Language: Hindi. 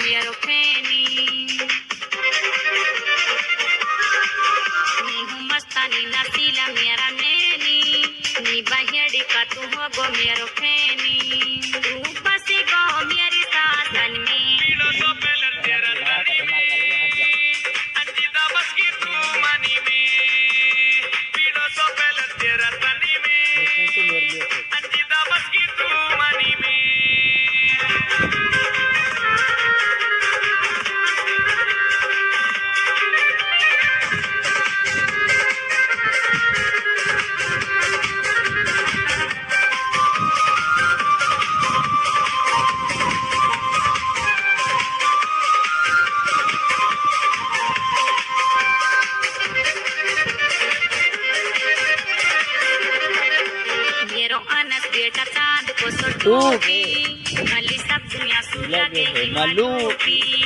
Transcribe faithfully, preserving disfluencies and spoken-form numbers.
मेरो फैनी नी हूँ मस्तानी नसीला मेरा नैनी नी बहेड़ी का तू हो गो मेरो फैनी तू बसी गो मेरी सासन में पीड़ो तो पहले तेरा रानी में अंजीदा बस की तू मनी में पीड़ो तो पहले तेरा तनी में अंजीदा बस की तू मनी में बेटा चांद को सुटूकी गली सब दुनिया सूरज के मालूकी।